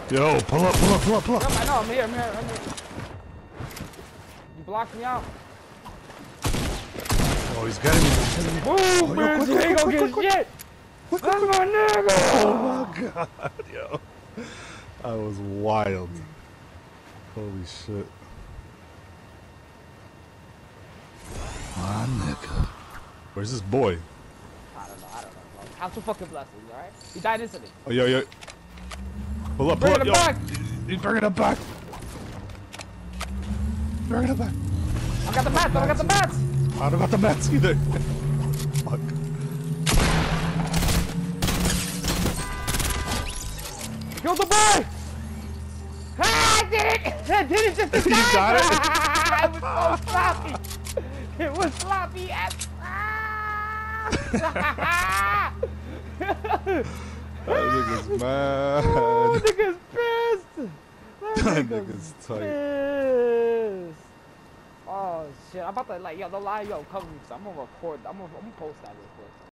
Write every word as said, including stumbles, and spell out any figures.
Yo, pull up, pull up, pull up, pull up. Yep, I know, I'm here, I'm here, I'm here. You blocked me out. Oh, he's getting me. Boom, oh, bitch, you ain't gonna get shit. Quick, That's quick, my nigga. Oh my god, yo. That was wild. Holy shit. My nigga. Where's this boy? I don't know, I don't know. Have some fucking blessings, alright? He died instantly. Oh, yo, yo. Pull up, pull Bring up, it yo. back. He's bringing it back. Bring it back. I got the mats, I got the mats. I don't got the mats either. Fuck. Kill the boy! Ah, I did it! I did it just in time! You got it? It was so sloppy! It was sloppy as... Ah! That nigga's mad. Oh, nigga's pissed! That That nigga's, nigga's tight. pissed! Oh shit, I'm about to like, yo, don't lie, yo, cover me, cause I'm gonna record, I'm gonna, I'm gonna post that real quick.